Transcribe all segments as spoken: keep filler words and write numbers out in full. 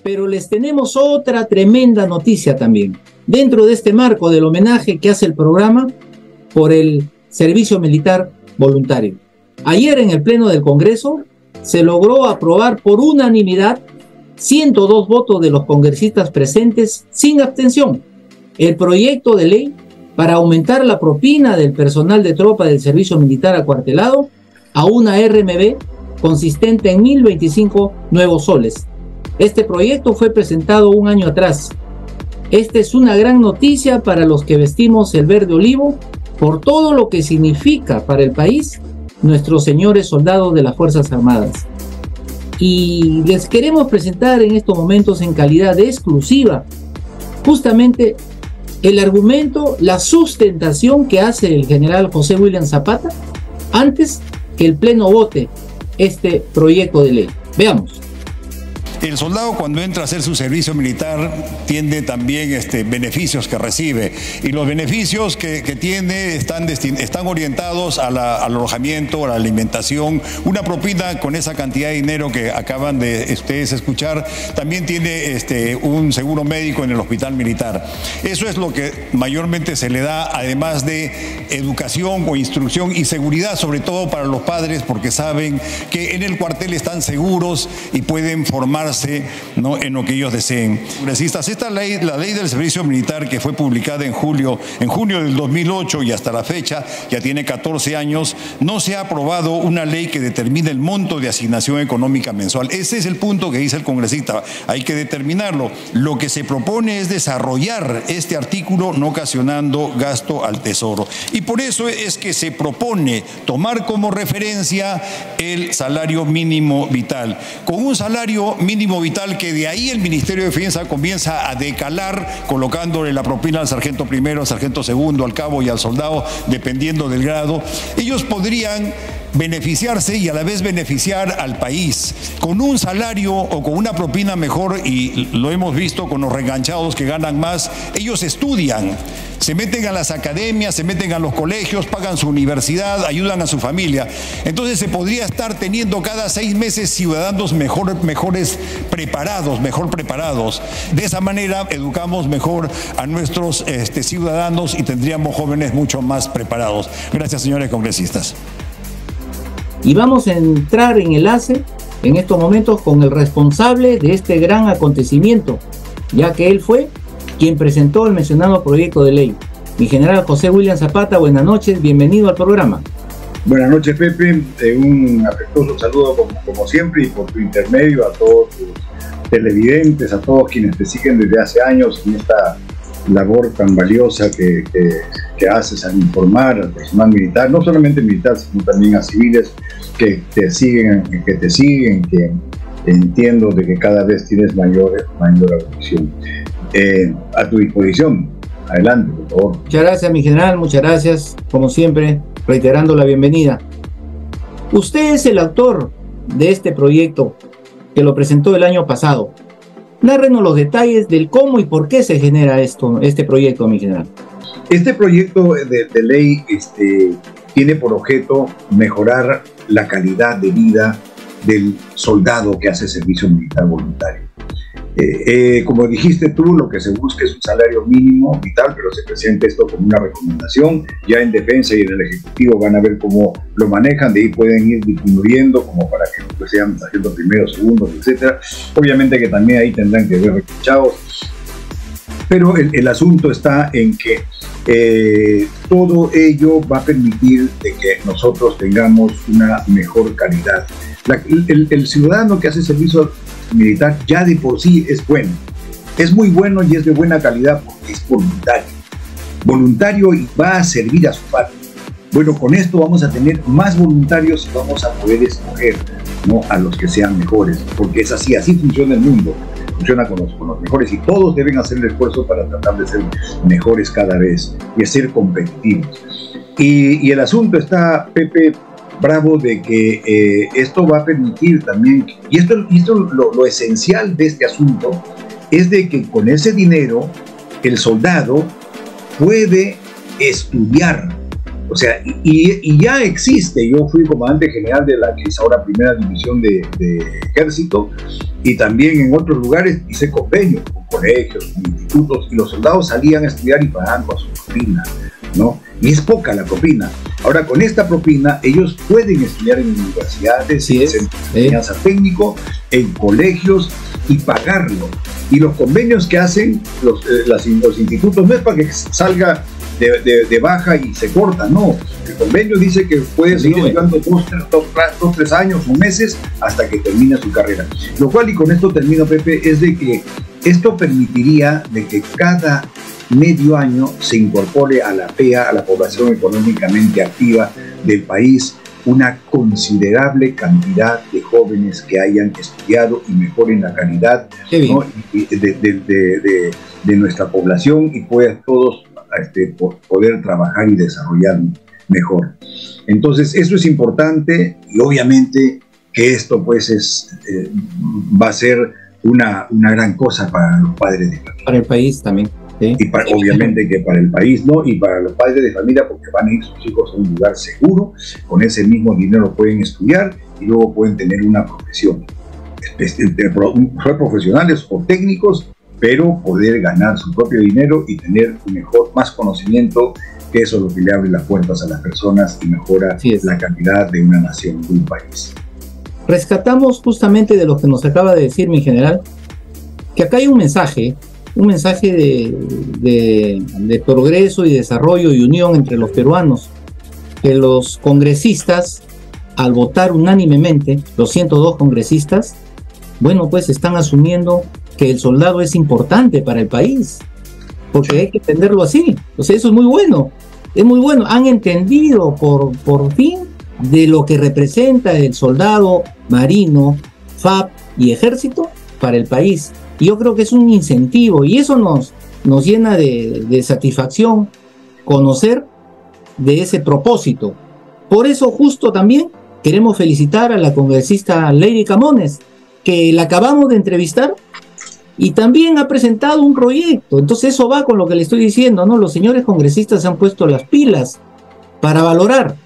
Pero les tenemos otra tremenda noticia también, dentro de este marco del homenaje que hace el programa por el servicio militar voluntario. Ayer en el Pleno del Congreso se logró aprobar por unanimidad, ciento dos votos de los congresistas presentes sin abstención, el proyecto de ley para aumentar la propina del personal de tropa del servicio militar acuartelado a una R M B consistente en mil veinticinco nuevos soles. Este proyecto fue presentado un año atrás. Esta es una gran noticia para los que vestimos el verde olivo por todo lo que significa para el país nuestros señores soldados de las Fuerzas Armadas. Y les queremos presentar en estos momentos en calidad de exclusiva justamente el argumento, la sustentación que hace el general José William Zapata antes que el Pleno vote este proyecto de ley. Veamos. El soldado, cuando entra a hacer su servicio militar, tiene también este, beneficios que recibe, y los beneficios que, que tiene están, están orientados a la, al alojamiento, a la alimentación. Una propina con esa cantidad de dinero que acaban de ustedes escuchar, también tiene este, un seguro médico en el hospital militar. Eso es lo que mayormente se le da, además de educación o instrucción y seguridad, sobre todo para los padres, porque saben que en el cuartel están seguros y pueden formarse, ¿no?, en lo que ellos deseen. Congresistas, esta ley, la ley del servicio militar, que fue publicada en julio, en junio del dos mil ocho y hasta la fecha, ya tiene catorce años, no se ha aprobado una ley que determine el monto de asignación económica mensual. Ese es el punto que dice el congresista, hay que determinarlo. Lo que se propone es desarrollar este artículo no ocasionando gasto al tesoro. Y por eso es que se propone tomar como referencia el salario mínimo vital. Con un salario mínimo vital que de ahí el Ministerio de Defensa comienza a decalar, colocándole la propina al sargento primero, al sargento segundo, al cabo y al soldado, dependiendo del grado. Ellos podrían beneficiarse y a la vez beneficiar al país con un salario o con una propina mejor, y lo hemos visto con los reenganchados que ganan más. Ellos estudian, se meten a las academias, se meten a los colegios, pagan su universidad, ayudan a su familia. Entonces se podría estar teniendo cada seis meses ciudadanos mejor, mejores preparados, mejor preparados. De esa manera educamos mejor a nuestros este, ciudadanos y tendríamos jóvenes mucho más preparados. Gracias, señores congresistas. Y vamos a entrar en enlace en estos momentos con el responsable de este gran acontecimiento, ya que él fue quien presentó el mencionado proyecto de ley. Mi general José William Zapata, buenas noches, bienvenido al programa. Buenas noches, Pepe, eh, un afectuoso saludo como, como siempre, y por tu intermedio a todos tus televidentes, a todos quienes te siguen desde hace años en esta labor tan valiosa que, que, que haces al informar al personal militar, no solamente militar, sino también a civiles que te siguen, que te siguen, que entiendo de que cada vez tienes mayor, mayor audición. Eh, a tu disposición, adelante, por favor. Muchas gracias, mi general, muchas gracias, como siempre, reiterando la bienvenida. Usted es el autor de este proyecto que lo presentó el año pasado. Nárrenos los detalles del cómo y por qué se genera esto, este proyecto, mi general. Este proyecto de, de ley este, tiene por objeto mejorar la calidad de vida del soldado que hace servicio militar voluntario. Eh, eh, como dijiste tú, lo que se busca es un salario mínimo vital, pero se presenta esto como una recomendación. Ya en defensa y en el ejecutivo van a ver cómo lo manejan, de ahí pueden ir disminuyendo como para que pues, sean sargentos primeros, segundos, etcétera. Obviamente que también ahí tendrán que ver rechazados, pero el, el asunto está en que eh, todo ello va a permitir de que nosotros tengamos una mejor calidad. La, el, el ciudadano que hace servicio militar ya de por sí es bueno, es muy bueno y es de buena calidad porque es voluntario, voluntario y va a servir a su patria. Bueno, con esto vamos a tener más voluntarios y vamos a poder escoger, ¿no?, a los que sean mejores, porque es así, así funciona el mundo, funciona con los, con los mejores, y todos deben hacer el esfuerzo para tratar de ser mejores cada vez y ser competitivos. Y, y el asunto está, Pepe, bravo, de que eh, esto va a permitir también, y esto, esto lo, lo esencial de este asunto es de que con ese dinero el soldado puede estudiar, O sea, y, y ya existe. Yo fui comandante general de la que es ahora primera división de, de ejército, y también en otros lugares hice convenios con colegios, con institutos, y los soldados salían a estudiar y pagaban con su propina, ¿no? Y es poca la propina. Ahora, con esta propina, ellos pueden estudiar en universidades, sí, en enseñanza ¿eh? técnico, en colegios, y pagarlo. Y los convenios que hacen los, eh, las, los institutos no es para que salga de, de, de baja y se corta, no. El convenio dice que puede seguir sí, estudiando dos, tres, dos, dos, tres años o meses hasta que termine su carrera. Lo cual, y con esto termino, Pepe, es de que esto permitiría de que cada medio año se incorpore a la P E A, a la población económicamente activa del país, una considerable cantidad de jóvenes que hayan estudiado y mejoren la calidad, ¿no? de, de, de, de, de nuestra población, y puedan todos este, poder trabajar y desarrollar mejor. Entonces, eso es importante, y obviamente que esto pues es, eh, va a ser una, una gran cosa para los padres de familia. Para el país también. ¿Sí? Y para, obviamente que para el país, ¿no? Y para los padres de familia, porque van a ir sus hijos a un lugar seguro, con ese mismo dinero pueden estudiar y luego pueden tener una profesión. Ser profesionales o técnicos, pero poder ganar su propio dinero y tener un mejor, más conocimiento, que eso es lo que le abre las puertas a las personas y mejora la calidad de una nación, de un país. Rescatamos justamente de lo que nos acaba de decir mi general, que acá hay un mensaje, un mensaje de, de, de progreso y desarrollo y unión entre los peruanos, que los congresistas, al votar unánimemente, los ciento dos congresistas, bueno, pues están asumiendo que el soldado es importante para el país, porque hay que entenderlo así. O sea, eso es muy bueno, es muy bueno. Han entendido por, por fin de lo que representa el soldado marino, F A P y ejército para el país. Y yo creo que es un incentivo, y eso nos, nos llena de, de satisfacción conocer de ese propósito. Por eso justo también queremos felicitar a la congresista Lady Camones, que la acabamos de entrevistar y también ha presentado un proyecto. Entonces eso va con lo que le estoy diciendo, ¿no? Los señores congresistas se han puesto las pilas para valorar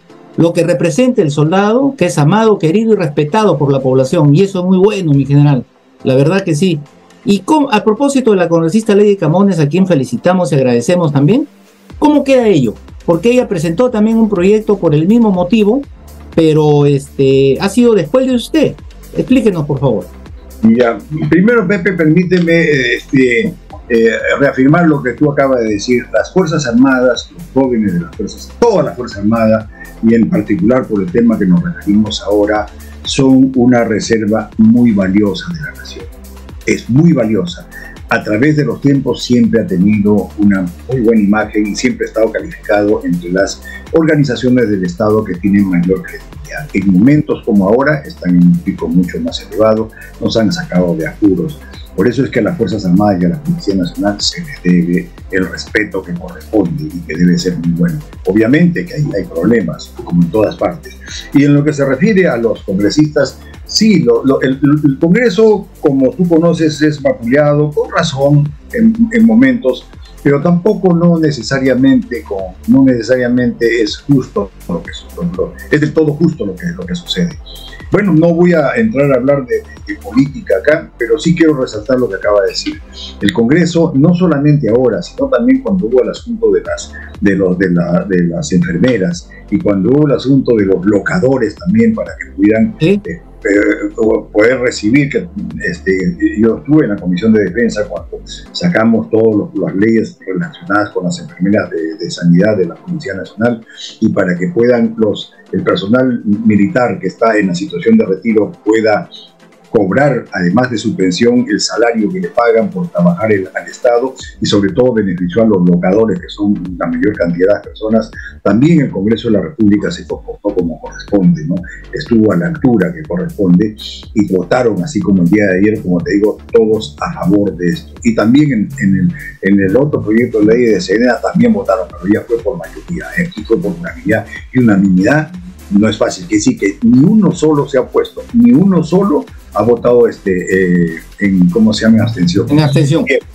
lo que representa el soldado, que es amado, querido y respetado por la población, y eso es muy bueno, mi general. La verdad que sí. Y con, a propósito de la congresista Lady Camones, a quien felicitamos y agradecemos también, ¿cómo queda ello? Porque ella presentó también un proyecto por el mismo motivo, pero este ha sido después de usted. Explíquenos, por favor. Ya, primero, Pepe, permíteme este, eh, reafirmar lo que tú acabas de decir. Las Fuerzas Armadas, los jóvenes de las Fuerzas, todas las Fuerzas Armadas, y en particular por el tema que nos referimos ahora, son una reserva muy valiosa de la nación. Es muy valiosa. A través de los tiempos siempre ha tenido una muy buena imagen y siempre ha estado calificado entre las organizaciones del Estado que tienen mayor credibilidad. En momentos como ahora están en un pico mucho más elevado, nos han sacado de apuros. Por eso es que a las Fuerzas Armadas y a la Policía Nacional se les debe el respeto que corresponde y que debe ser muy bueno. Obviamente que hay, hay problemas, como en todas partes. Y en lo que se refiere a los congresistas, sí, lo, lo, el, el Congreso, como tú conoces, es vapuleado, con razón, en, en momentos, pero tampoco no necesariamente, con, no necesariamente es justo lo que lo, es del todo justo lo que, lo que sucede. Bueno, no voy a entrar a hablar de, de, de política acá, pero sí quiero resaltar lo que acaba de decir. El Congreso, no solamente ahora, sino también cuando hubo el asunto de las, de los, de la, de las enfermeras, y cuando hubo el asunto de los locadores también, para que pudieran ¿Sí? eh, eh, poder recibir, que este, yo estuve en la Comisión de Defensa cuando sacamos todas las leyes relacionadas con las enfermeras de, de sanidad de la Policía Nacional, y para que puedan los el personal militar que está en la situación de retiro pueda cobrar, además de su pensión, el salario que le pagan por trabajar el, al Estado, y sobre todo benefició a los locadores, que son la mayor cantidad de personas. También el Congreso de la República se comportó como corresponde, ¿no? Estuvo a la altura que corresponde, y votaron, así como el día de ayer, como te digo, todos a favor de esto. Y también en, en, el, en el otro proyecto de ley de SENA también votaron, pero ya fue por mayoría. Aquí fue por unanimidad, y unanimidad no es fácil, que decir que ni uno solo se ha opuesto, ni uno solo ha votado este, eh, en, ¿cómo se llama? En abstención. En abstención. Eh,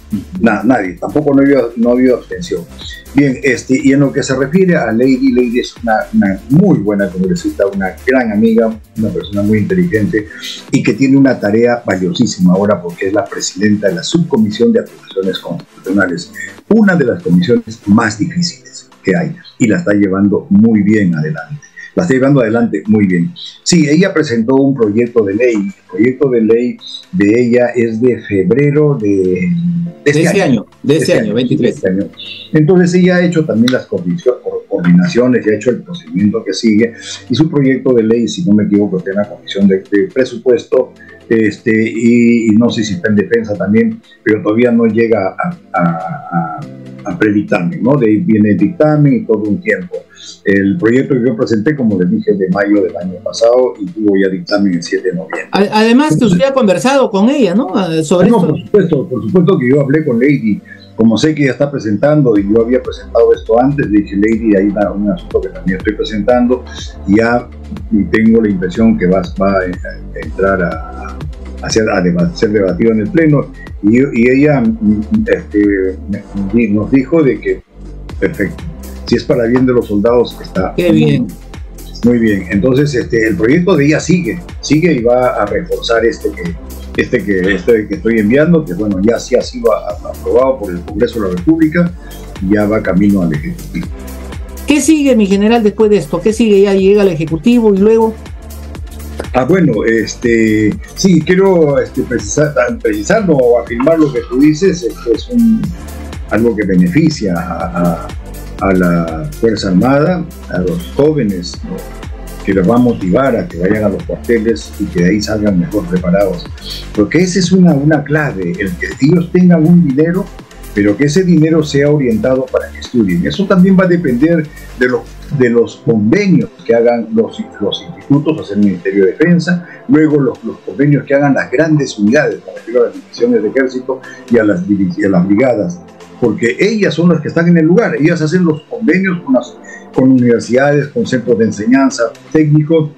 Nada, nadie, tampoco no había, no había abstención. Bien, este, y en lo que se refiere a Lady, Lady es una, una muy buena congresista, una gran amiga, una persona muy inteligente y que tiene una tarea valiosísima ahora porque es la presidenta de la Subcomisión de Acusaciones Constitucionales, una de las comisiones más difíciles que hay, y la está llevando muy bien adelante. La está llevando adelante muy bien. Sí, ella presentó un proyecto de ley. El proyecto de ley de ella es de febrero de, de este, de este año. año. De este, este año, veintitrés. De este año. Entonces ella ha hecho también las coordinaciones, ya ha hecho el procedimiento que sigue. Y su proyecto de ley, si no me equivoco, está en la Comisión de, de Presupuesto. Este, y, y no sé si está en defensa también, pero todavía no llega a, a, a, a predictamen, ¿no? De ahí viene el dictamen y todo un tiempo. El proyecto que yo presenté, como les dije, de mayo del año pasado y tuvo ya dictamen el siete de noviembre. Además que usted ha conversado con ella, ¿no? Sobre no, esto. por supuesto, por supuesto que yo hablé con Lady. Como sé que ella está presentando y yo había presentado esto antes, le dije, Lady, hay una, un asunto que también estoy presentando y ya tengo la impresión que va, va a entrar a, a, ser, a, a ser debatido en el Pleno. Y, y ella este, nos dijo de que, perfecto, si es para bien de los soldados, está Qué bien. Muy bien. Entonces, este, el proyecto de ella sigue, sigue y va a reforzar este que Este que, este que estoy enviando, que bueno, ya sí ha sido aprobado por el Congreso de la República, y ya va camino al Ejecutivo. ¿Qué sigue, mi general, después de esto? ¿Qué sigue? ¿Ya llega al Ejecutivo y luego? Ah, bueno, este, sí, quiero este, precisar, precisar o afirmar lo que tú dices. Esto es un, algo que beneficia a, a, a la Fuerza Armada, a los jóvenes, ¿no? Que les va a motivar a que vayan a los cuarteles y que de ahí salgan mejor preparados. Porque esa es una, una clave, el que ellos tengan un dinero, pero que ese dinero sea orientado para que estudien. Eso también va a depender de los, de los convenios que hagan los, los institutos, o sea, el Ministerio de Defensa, luego los, los convenios que hagan las grandes unidades, me refiero a las divisiones de ejército y a las, y a las brigadas, porque ellas son las que están en el lugar, ellas hacen los convenios con las con universidades, con centros de enseñanza técnicos,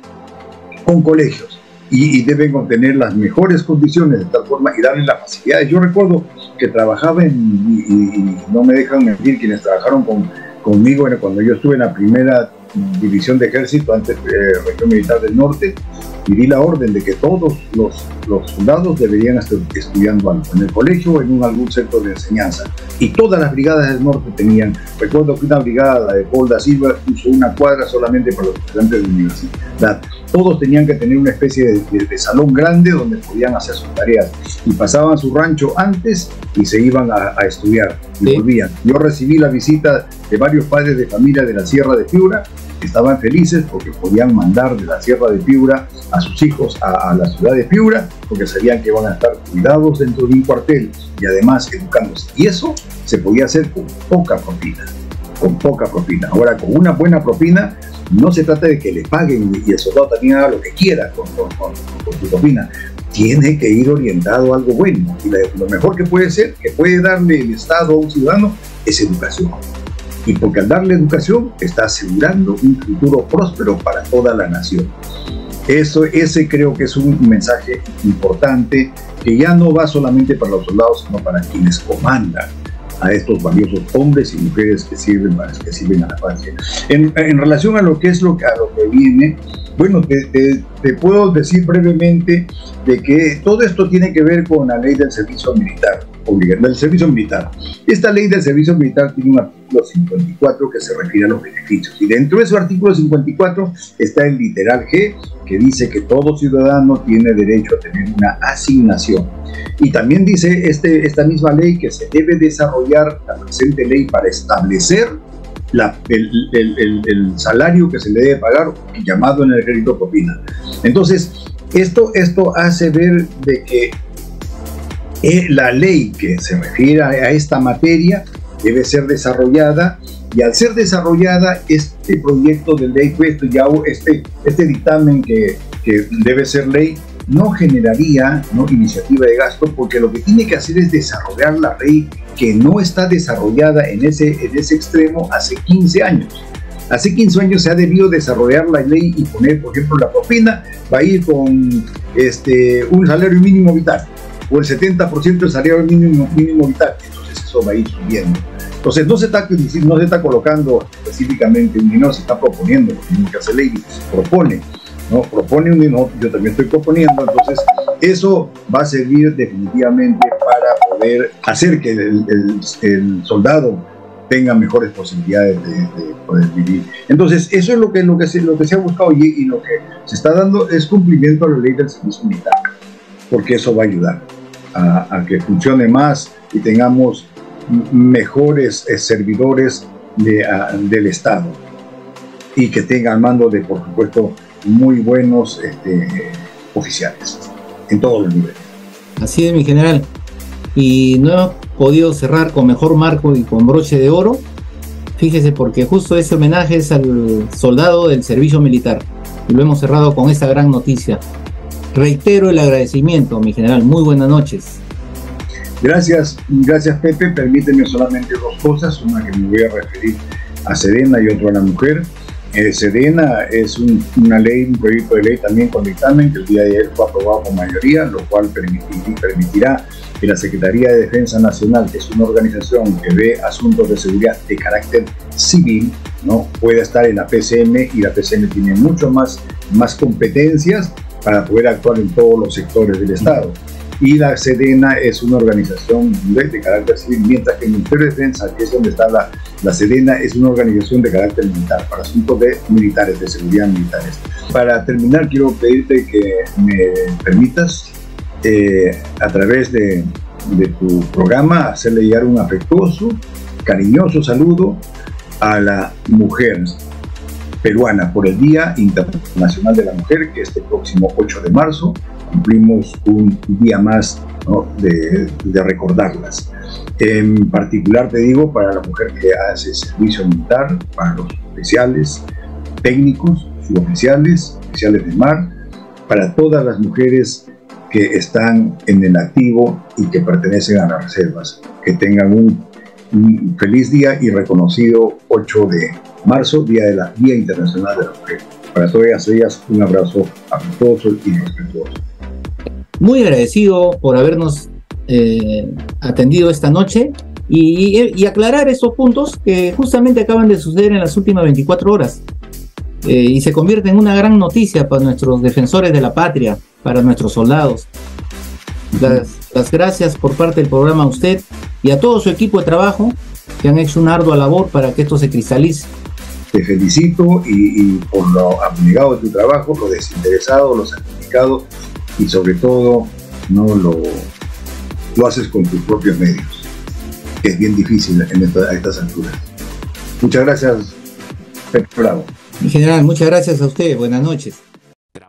con colegios, y, y deben obtener las mejores condiciones de tal forma y darles las facilidades. Yo recuerdo que trabajaba en, y, y no me dejan mentir quienes trabajaron con, conmigo cuando yo estuve en la primera división de ejército, antes de eh, región militar del norte, y di la orden de que todos los, los soldados deberían estar estudiando algo en el colegio o en un, algún centro de enseñanza, y todas las brigadas del norte tenían. Recuerdo que una brigada, la de Paul da Silva, puso una cuadra solamente para los estudiantes de universidad. Todos tenían que tener una especie de, de, de salón grande donde podían hacer sus tareas, y pasaban su rancho antes y se iban a, a estudiar y sí. volvían. Yo recibí la visita de varios padres de familia de la Sierra de Piura, que estaban felices porque podían mandar de la Sierra de Piura a sus hijos a, a la ciudad de Piura, porque sabían que iban a estar cuidados dentro de un cuartel y además educándose. Y eso se podía hacer con poca propina, con poca propina. Ahora, con una buena propina, no se trata de que le paguen y el soldado también haga lo que quiera con, con, con, con su propina. Tiene que ir orientado a algo bueno. Y la, lo mejor que puede ser, que puede darle el Estado a un ciudadano, es educación. Y porque al darle educación está asegurando un futuro próspero para toda la nación. Eso, ese creo que es un mensaje importante, que ya no va solamente para los soldados, sino para quienes comandan a estos valiosos hombres y mujeres que sirven, para, que sirven a la patria. En, en relación a lo que es lo, a lo que viene, bueno, te, te, te puedo decir brevemente de que todo esto tiene que ver con la ley del servicio militar, del servicio militar. Esta ley del servicio militar tiene un artículo cincuenta y cuatro que se refiere a los beneficios, y dentro de ese artículo cincuenta y cuatro está el literal G, que dice que todo ciudadano tiene derecho a tener una asignación. Y también dice este, esta misma ley que se debe desarrollar la presente ley para establecer la, el, el, el, el salario que se le debe pagar, llamado en el ejército propina. Entonces, esto, esto hace ver de que eh, la ley que se refiere a, a esta materia debe ser desarrollada, y al ser desarrollada este proyecto de ley, pues, ya este, este dictamen que, que debe ser ley, no generaría, ¿no?, iniciativa de gasto, porque lo que tiene que hacer es desarrollar la ley que no está desarrollada en ese, en ese extremo hace quince años. Hace quince años se ha debido desarrollar la ley y poner, por ejemplo, la propina va a ir con este, un salario mínimo vital. o el setenta por ciento del salario mínimo, mínimo vital. Entonces eso va a ir subiendo. Entonces no se está, no se está colocando específicamente un dinero, se está proponiendo, lo mismo que hace ley, se propone, ¿no? Propone un dinero, yo también estoy proponiendo, entonces eso va a servir definitivamente para poder hacer que el, el, el soldado tenga mejores posibilidades de, de poder vivir. Entonces eso es lo que, lo que, se, lo que se ha buscado y, y lo que se está dando es cumplimiento a la ley del servicio militar, porque eso va a ayudar a, a que funcione más y tengamos mejores eh, servidores de, a, del Estado y que tengan al mando de, por supuesto, muy buenos este, oficiales en todos los niveles. Así es, mi general. Y no hemos podido cerrar con mejor marco y con broche de oro, fíjese, porque justo ese homenaje es al soldado del servicio militar y lo hemos cerrado con esta gran noticia. Reitero el agradecimiento, mi general. Muy buenas noches. Gracias, gracias Pepe. Permíteme solamente dos cosas, una que me voy a referir a Sedena y otra a la mujer. Eh, Sedena es un, una ley, un proyecto de ley también con dictamen que el día de ayer fue aprobado con mayoría, lo cual permitir, permitirá que la Secretaría de Defensa Nacional, que es una organización que ve asuntos de seguridad de carácter civil, ¿no?, pueda estar en la P C M, y la P C M tiene mucho más, más competencias para poder actuar en todos los sectores del Estado. Y la Sedena es una organización de, de carácter civil, mientras que el Ministerio de Defensa, que es donde está la, la Sedena, es una organización de carácter militar, para asuntos de militares, de seguridad militares. Para terminar, quiero pedirte que me permitas, eh, a través de, de tu programa, hacerle llegar un afectuoso, cariñoso saludo a la mujer peruana por el Día Internacional de la Mujer, que este próximo ocho de marzo cumplimos un día más, ¿no?, de, de recordarlas. En particular, te digo, para la mujer que hace servicio militar, para los oficiales, técnicos, suboficiales, oficiales de mar, para todas las mujeres que están en el activo y que pertenecen a las reservas, que tengan un, un feliz día y reconocido ocho de marzo, Día de la Día Internacional de la Mujer. Para todas ellas, un abrazo afectuoso y respetuoso. Muy agradecido por habernos eh, atendido esta noche y, y, y aclarar estos puntos que justamente acaban de suceder en las últimas veinticuatro horas eh, y se convierte en una gran noticia para nuestros defensores de la patria, para nuestros soldados. Las, las gracias por parte del programa a usted y a todo su equipo de trabajo que han hecho una ardua labor para que esto se cristalice. Te felicito y, y por lo abnegado de tu trabajo, lo desinteresado, lo sacrificado, y sobre todo no lo, lo haces con tus propios medios, que es bien difícil en esta, a estas alturas. Muchas gracias, Pepe Bravo. En general, muchas gracias a usted. Buenas noches.